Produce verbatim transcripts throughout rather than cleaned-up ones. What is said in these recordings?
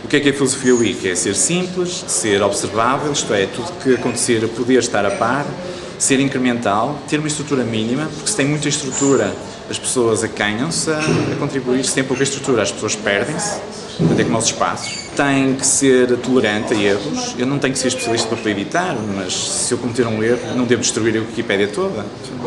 que é que é a filosofia Wiki? É ser simples, ser observável, isto é, tudo que acontecer poder estar a par, ser incremental, ter uma estrutura mínima, porque se tem muita estrutura as pessoas acanham-se a, a contribuir, se tem pouca estrutura as pessoas perdem-se, até como aos espaços. Tem que ser tolerante a erros, eu não tenho que ser especialista para evitar, mas se eu cometer um erro não devo destruir a Wikipédia toda,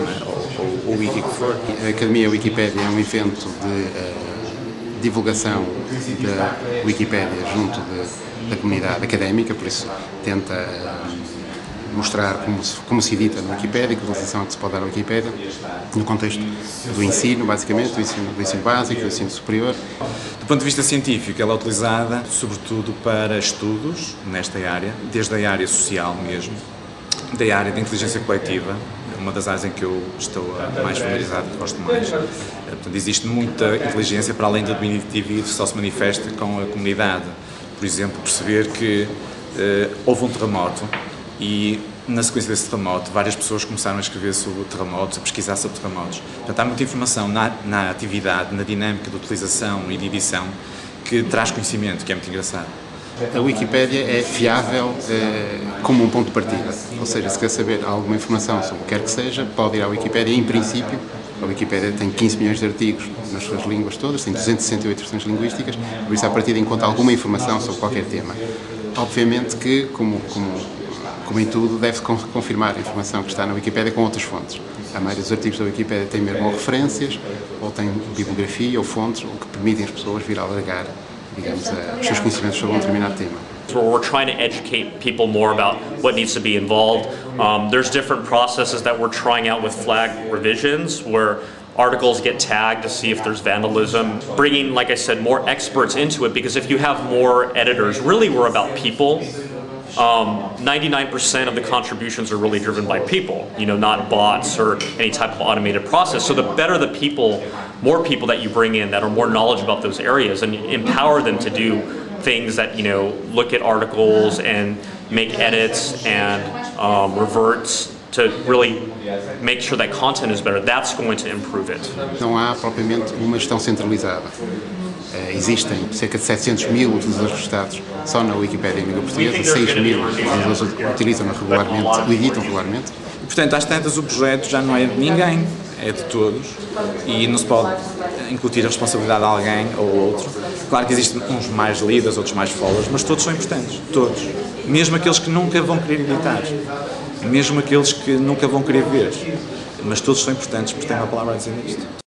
ou, ou, ou o Wiki que for. A Academia Wikipédia é um evento de uh, divulgação da Wikipédia junto de, da comunidade académica, por isso tenta uh, mostrar como se, como se edita na Wikipédia, que utilização que se pode dar à Wikipédia, no contexto do ensino, basicamente, do ensino, do ensino básico, do ensino superior. Do ponto de vista científico, ela é utilizada sobretudo para estudos nesta área, desde a área social mesmo, da área da inteligência coletiva, uma das áreas em que eu estou mais familiarizado, que gosto mais. Portanto, existe muita inteligência para além do indivíduo, só se manifesta com a comunidade. Por exemplo, perceber que uh, houve um terremoto e, na sequência desse terremoto, várias pessoas começaram a escrever sobre terremotos, a pesquisar sobre terremotos. Portanto, há muita informação na, na atividade, na dinâmica de utilização e de edição que traz conhecimento, que é muito engraçado. A Wikipédia é fiável eh, como um ponto de partida, ou seja, se quer saber alguma informação sobre o que quer que seja, pode ir à Wikipédia. Em princípio, a Wikipédia tem quinze milhões de artigos nas suas línguas todas, tem duzentas e sessenta e oito versões linguísticas, por isso, à partida, encontra alguma informação sobre qualquer tema. Obviamente que, como, como, como em tudo, deve-se confirmar a informação que está na Wikipédia com outras fontes. A maioria dos artigos da Wikipédia tem mesmo ou referências, ou tem bibliografia ou fontes, o que permitem as pessoas vir a alargar, digamos, os seus conhecimentos sobre um determinado tema. We're trying to educate people more about what needs to be involved. Um, there's different processes that we're trying out with flag revisions where articles get tagged to see if there's vandalism. Bringing, like I said, more experts into it, because if you have more editors, really we're about people. Um, ninety-nine percent of the contributions are really driven by people, you know, not bots or any type of automated process. So the better the people, more people that you bring in that are more knowledgeable about those areas and empower them to do things that, you know, look at articles and make edits and um, reverts to really make sure that content is better, that's going to improve it. Não há propriamente uma gestão centralizada. Uh, existem cerca de setecentos mil utilizadores registados só na Wikipédia em língua portuguesa, seis mil utilizadores utilizam regularmente, o editam regularmente. E, portanto, às tantas o projeto já não é de ninguém, é de todos, e não se pode incutir a responsabilidade a alguém ou outro. Claro que existem uns mais líderes, outros mais followers, mas todos são importantes, todos. Mesmo aqueles que nunca vão querer editar, mesmo aqueles que nunca vão querer ver, mas todos são importantes porque têm uma palavra a dizer nisto.